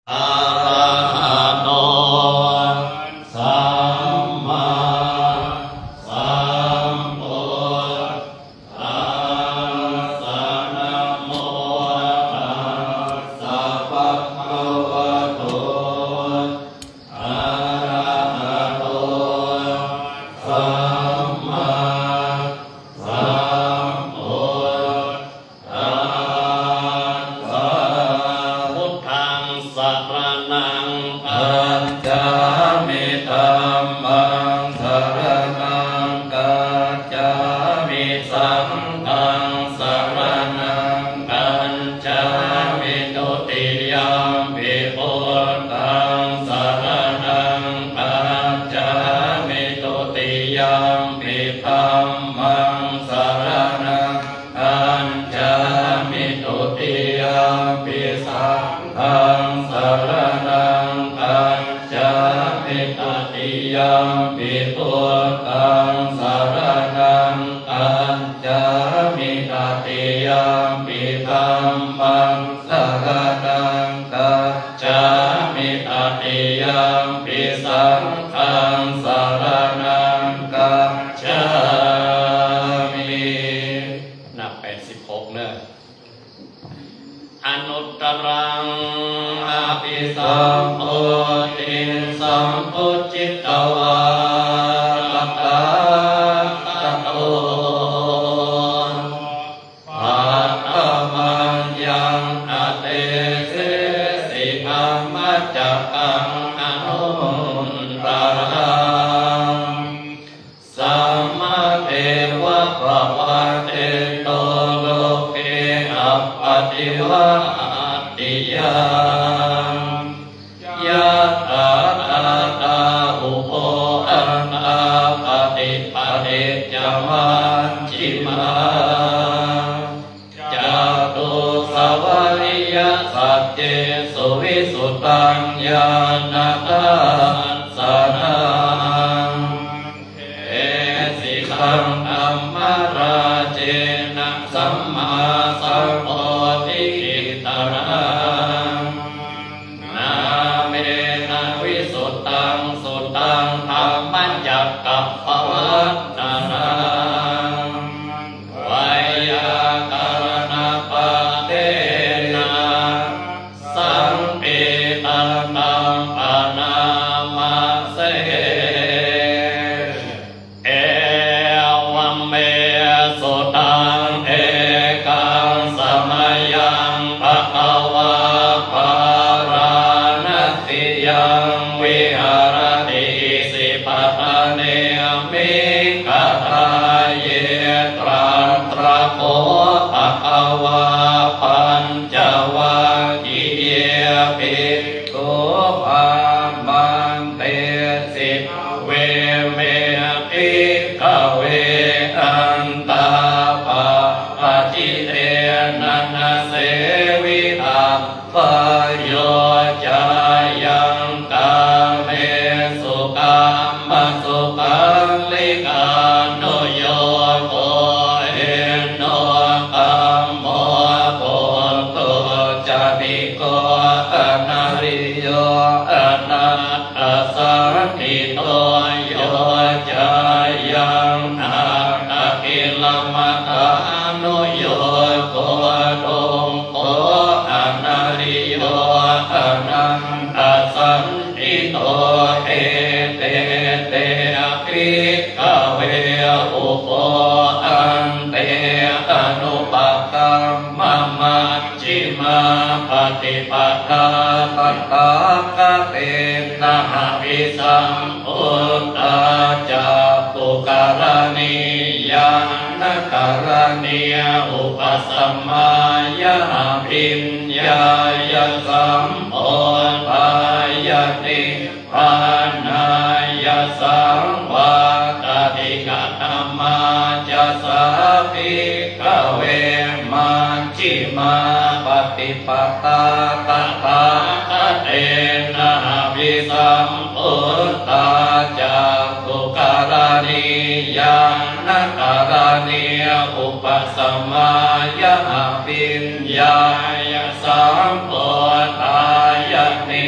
อะระหะโตสัมมาสัมพุทธัสสะนะโมตัสสะภะคะวะโตอะระหะโตสัมมาสัมพุทธัสสะพุทธังสรณังคัจฉามิธัมมังสรณังคัจฉามิสังฆังสรณังคัจฉามิทุติยมปิพุทธังสรณังคัจฉามิทุติยมปิธัมมังสรณังคัจฉามิทุติยมปิสังฆังสรณังคัจฉามิตติยมปิพุทธังสรณังคัจฉามิตติยมปิธัมมังสรณังคัจฉามิตติยมปิสังฆังสรณังคัจฉามินับ86เนอะอนุตตรังอภิสัมโพธิสัมพุทธิตวาตาตโตปัตตมัญญังอเตเสสิธัมมัจจกังอนุตตรังสัมมาเทวะภวันเตโตโลเกอัปปติวะติยังยะถาตาตาอุโภอันอาปฏิปเดจมันจิมาจาตุสวาริยสัจเจสุวิสุตตัญญาณทัสสะนังเอสิขังธัมมราเจนะสัมมาสัมโพธิกิตรังนาเมนะวิสุตตังสุตตังธัมมัญญักกัปปวัตตนังไวยากรณปะเทนะสังปิตังตังปนามาเสเอวัมเมสุตังเอกังสมัยยังภะคะวะปาราณติยังวิหารติสิปะทะเนมิกตาเยตรัตระโคภะคะวะปัญจวัคคียภิกขุปัมมันเตสิเวเมภิกขเวอันตาปะปะจิเตนะนะเสวิอัปปโยจายังกาเมสุกัมมะสุขังลิกานุโยโกเอโนกัมโมโกโตจานิโกอนาริโยอนัตตสันติโตโยจายังอาตะกิลมัฏฐานุโยโกโตโกอนาริโยอนันตสันติโตเอเตเตภิกขเวอุปโภอันเตอนุปัตตัมมะมัจฉิมาปฏิปทาปัตตากะเตนะหะวิสัมพุทธาจักขุการณียังนะการณียอุปสัมมายะภิญญายะสัมโพธายะติปานายะสังวาตติกะธัมมาจะสาภิกขเวมัจฉิมาปฏิปทาตถาคเตนะวิสัมพุทธาจักขุการณียังนะการณียอุปสัมมายะภิญญายะสัมโพธายะนิ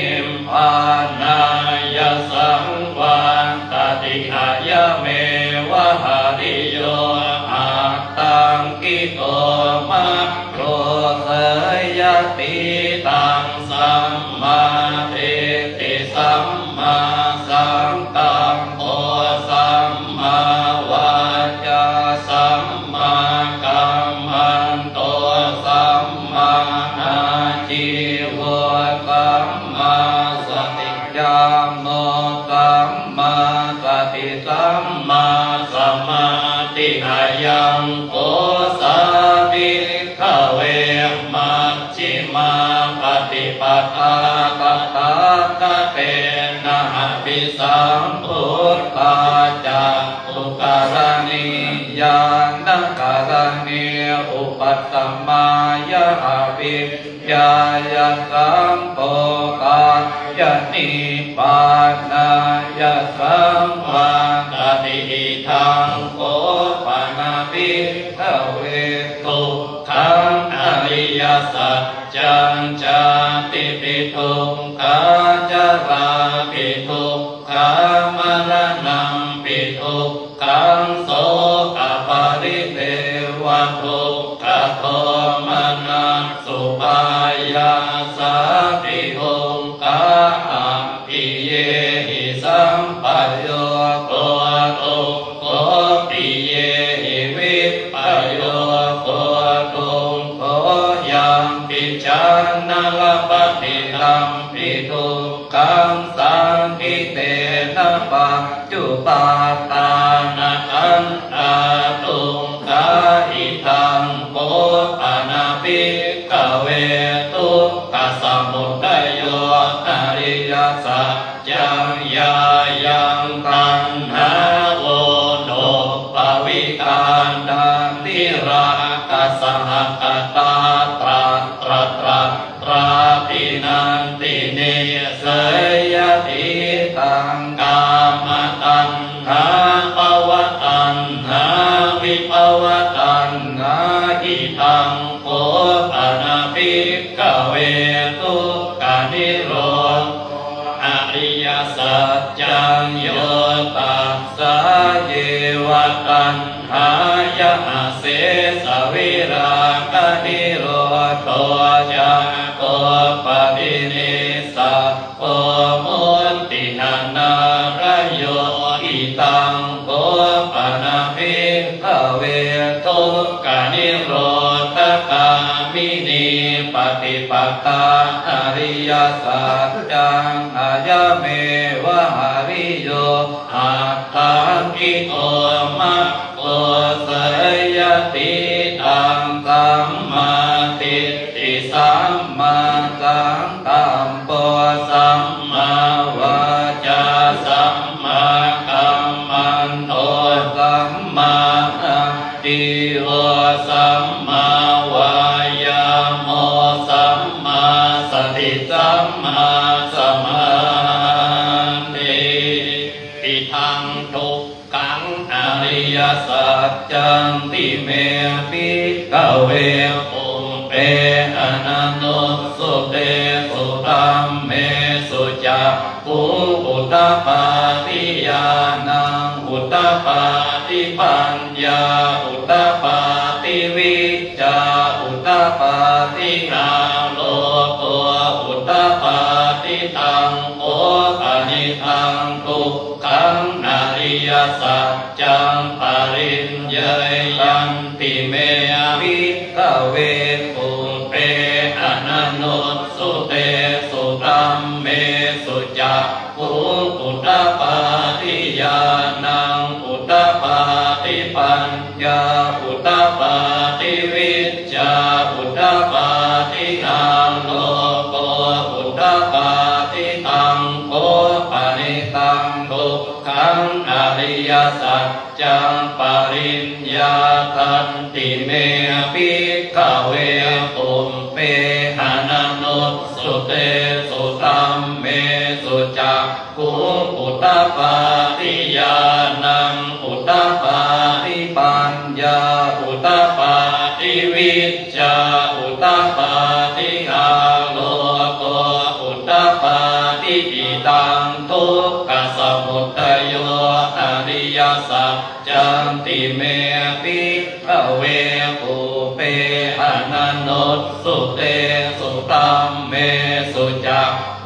มมาทิฏฐิสัมมาสังกัปปะสัมมาวาจาสัมมากัมมันโตสัมมาอาชีวะสัมมาสติญาโมสัมมาสติสัมมาสมาธิอายังโกสาภิกขเวมัชฌิมาปฏิปทาตถาคเตนะภิสัมพุทธาจักขุการณิยานการณิอุปัตตมายะอภิญญายะสัมโภคายะนิพพานายะสัมมาตติอิทังโกปะนาภิกขเวทุกขังอริยสัจจังจาติปิทุกขาจาราปิทุกขามรณังปิทุกขังโสกปริเทวทุกขโทมนัสสุปายาสาภิทุกขาภิเยหิสัมปัสโยโกทุกโขภิเยหิวิปปโยโกทุกโขยังปิจันนะละปฏิตัมปิทุกขังสังคิเตนะปัจจุปาทานะอันตาตุงกาอิทังโกปะนาภิกขเวทุกขสมุทัยโยอริยสัจจังยายังตัณหาโวโนปวิการดันติราคะสหกตาตราตราปินันติเนสยติตังกามตัณหาภวตัณหาวิภวตัณหาอิทังโกปะนาภิกขเวทุกขานิโรธอริยสัจจังโยตัสสะเยวะตัณหายะเสสวิราคะนิโรธโตจักโกปฏินิสสะโกมุตตินานาระโยอิตังโกปะนาภิกขเวทุกขานิโรธคามินีปฏิปทาอริยสัจจังอายะเมวะหาริโยอัตถังกิโตมะโกสยติตังสัมมาทิฏฐิสัมมาสังกัปปะสัมมาวาจาสัมมากัมมันโตสัมมาอาชีวะสัมมาวายาโมสัมมาสติสัมมาสมาธิอิทังทุกขังอริยสัจจังติเมภิกขเวปุเปอนันโนสุเตสุตัมเมสุจักขุอุตตปาทิญาณังอุตตปาทิปัญญาอุตตปาทิวิชชาอุตตปาทิญาโลโกอุตตปาทิตังโอปนิทังทุกขังอริยสัจจังปริญญายันติเมภิกขเวปุเปอนันโนสุเตสุตัมเมสุจักขุอุตตปาทิญาณังอุตตปาทิปัญญาอุตตปาทิวิชชาอุตตปาทิอาโลโกอุตตปาทิตังโอปนิตังทุกขังอริยสัจจังปริญญาทันติเมภิกขเวปุเปหานันโนสุเตสุตัมเมสุจักขุอุตตปาทิญาณังอุตตปาทิปัญญาอุตตปาทิวิชชาอุตตปาทิอาโลโกอุตตปาทิอิตังทุกขสมุทัยโยอริยสัจจังติเมภิกขเวปุเปหานันโนสุเตสุตัมเมสุจั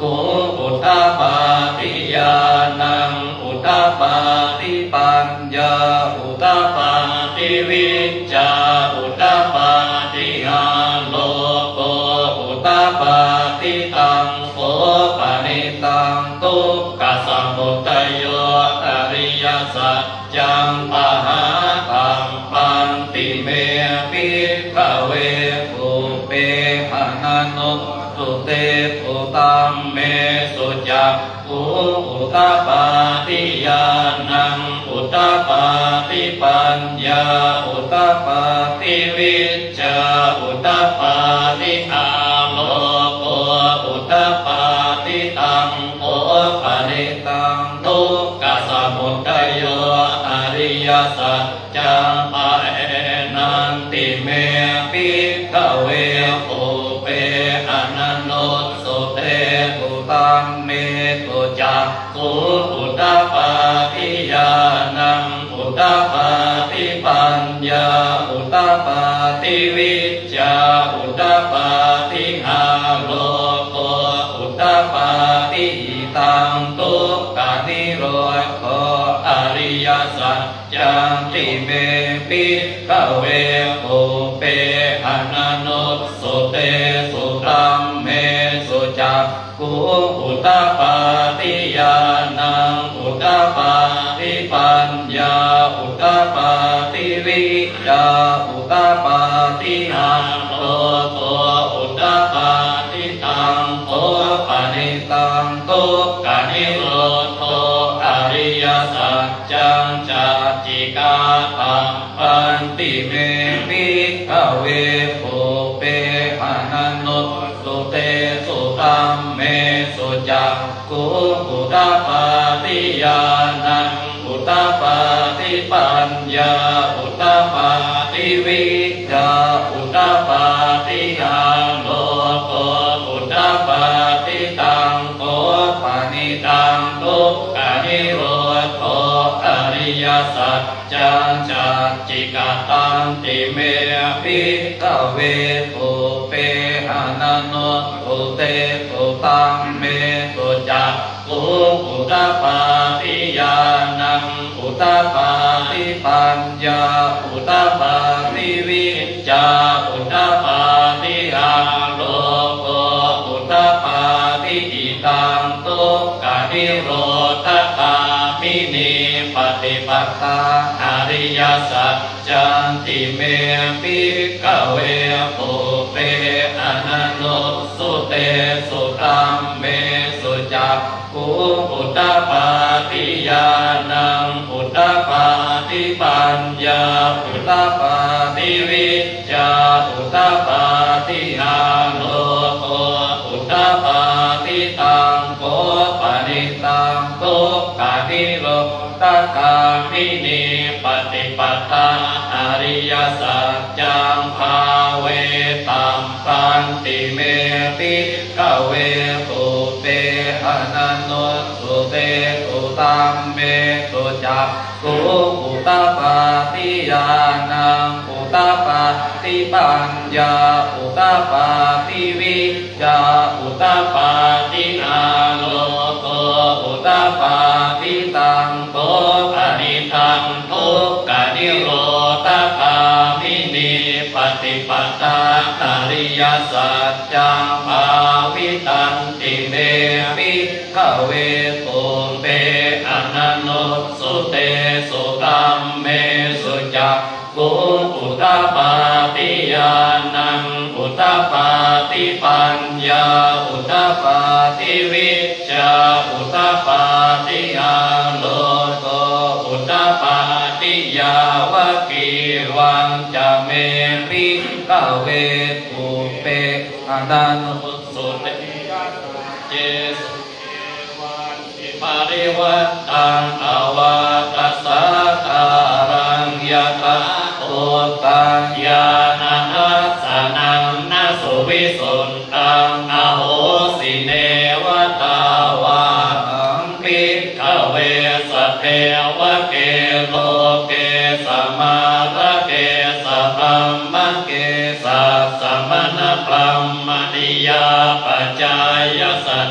กุอุตตปาติญาณังอุตตปาติปัญญาอุตตปาติวิชชาอุตตปาติอาโลโกอุตตปาติตังโสปนิตังทุกขสมุทัยโยอริยสัจจังปะหาตังปันติเมภิกขเวปุเปหะนันโนสุเตปุตัมเมสุจักขุอุตตปาติญาณังอุตตปาติปัญญาอุตตปาติวิชชาอุตตปาติอาโลโกอุตตปาติตังโอปะนิตังทุกขสมุทัยโยอริยสัจจังปะเอนันติเมภิกขเวปุเปอนันโนสุเตปุตัมเมตุจักขุอุตตปาติญาณังอุตตปาติปัญญาอุตตปาติวิชชาอุตตปาติอาโลโกอุตตปาติตังทุกขานิโรธโคอริยสัจจังติเมภิกขเวปุเปอนันโนสุเตสุตัมเมสุจักขุอุตตปาติญาณังอุตตปาติปัญญาอุตตปาติวิชชาอุตตปาติอาโลโกอุตตปาติตังโอปะนิตังทุกขานิโรธโคอริยสัจจังจัจจิกาตังปันติเมภิกขเวปุเปหะนันโนสุเตสุตัมเมสุจักขุอุตตปาติญาณังอุตตปาติปัญญาอุตตปาติวิชชาอุตตปาติอาโลโกอุตตปาติตังโอปะนิตังทุกขานิโรธโคอริยสัจจังจัจจิกตังติเมภิกขเวปุเปหะนันโนสุเตสุตัมเมสุจักขุอุตตปาติญาณังอุตตปาติปัญญาอุตตปาติวิชชาอุตตปาติอาโลโกอุตตปาติอิตังทุกขานิโรธคามินีปฏิปทาอริยสัจจันติเมภิกขเวปุเปอนันโนสุเตสุตัมเมสุจักขุอุตตปาติญาณังอุตตปาติปัญญาอุตตปาติวิชชาอุตตปาติอาโลโกอุตตปาติตังโกปะนิตังทุกขานิโรธคามินีปฏิปทาอริยสัจจังภาเวตัมปันติเมภิกขเวปุเปหะนันโนสุเตสุตัมเมสุจักขุอุตตปาติญาณังอุตตปาติปัญญาอุตตปาติวิชชาอุตตปาติอาโลโกอุตตปาติตังโกปะนิตังทุกขานิโรธคามินีปฏิปทาอริยสัจจังภาวิตันติเมภิกขเวปุเปอนันโนสุเตสุตัมเมสุจักขุอุตตปาติญาณังอุตตปาติปัญญาอุตตปาติวิชชาอุตตปาติอาโลโกอุตตปาติยาวกีวังจะเมภิกขเวปุเปอนันโนสุเตเจสุปริวัตตังอวาตัสสะการังยะถาอุตตังญาณทัสสนังนะสุวิสุทธังอโหสิเนวตาวาหังภิกขเวสเทวะเกโลเกสมาระเกสพัมมะเกสัสสมณพรหมณิยาปัจจายสัท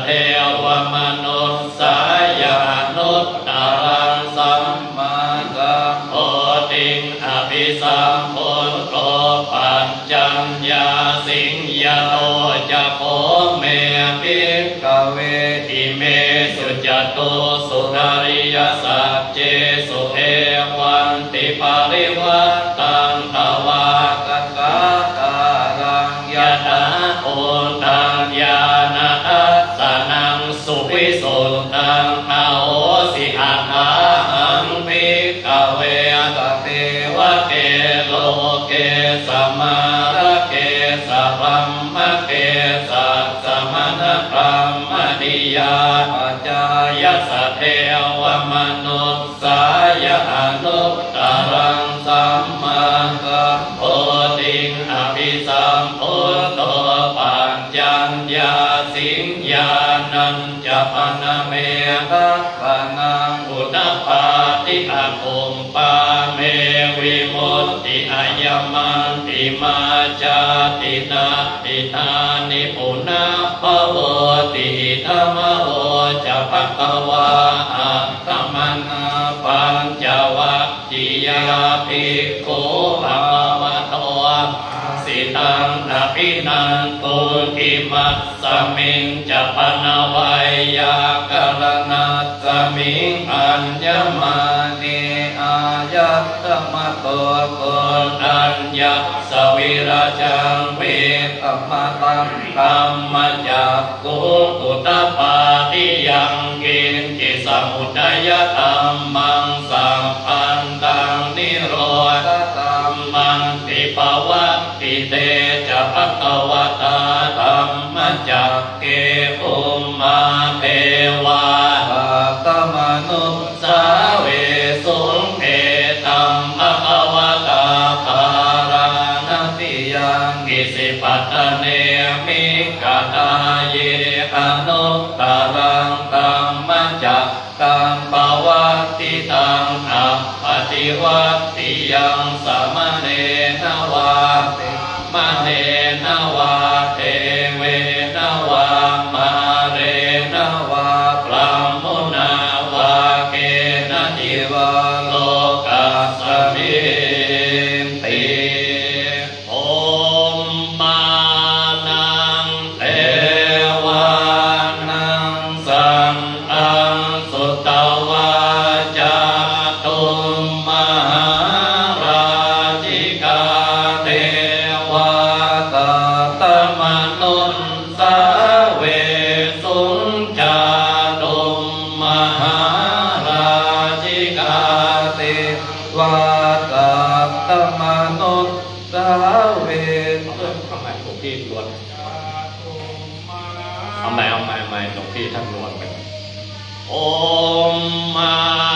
เทวมนุษย์สายานุตตรังสัมมาสัมโพธิอภิสัมพุทโธปัญจัญญาสิงยโตจะโพเมภิกขเวทิเมสุจตุสุขาริยสัจเจสุเทวันติปาริวัตตังทวากตาตารังยะถาโอตัญญาณทัสสนังสุวิสุทธังอาโหสิอาหาหังภิกขเวตเทวเกโลเกสัมมาระเกสัพพัมมะเกสัสสะมณพรหมนิยาปัจจายสัทเทวมนุษย์สายานุตตรังสัมมาสัมโพธิอภิสัมพุทโธปัญจัญญาสิงญานัญจะปนเมตัสสนังอุตตปาติอาคุมปาเมวิมุตติอายมันติมาจาตินาติธานิปุณะภวติธรรมโอจะภควาอัตตมนาปัญจวัคคียาภิกขุภวโตสิตังอภินันตุอิมัสสมิงจะปนวัยยากรณัสสมิงอัญญมานิอายัตตมะโตโกอัญญสวิราจังเวตมะตังธรรมจักขุกุตปาติยังกินจิสมุทัยธรรมังสัมปันตังนิโรธธรรมังติภวัตติเตจะภควตาธรรมจักเกอุมมาเทวาตมนุสสาเวสุเอตัมภควตาภารณติยังกิสิปัตเนมิกตาเยอนุตตรังตัมมจักตังปวัตติตังอัปปติวัตติยังสมเนนวาเตมเนนวาเทเวนวามาเรนวาพรหมุนาวาเกณจิวาโลกัสสมิติโอมมานังเทวานังสังฆังสุตวาจาตุมหาราชิกาเทวาตาตมนุสสาเวสุญจาตุมหาราชิกาเทวาตาตมนุสสาเวทำไมหลวงพี่ล้วนเอาใหม่หลวงพี่ท่านล้วนไปโอมมา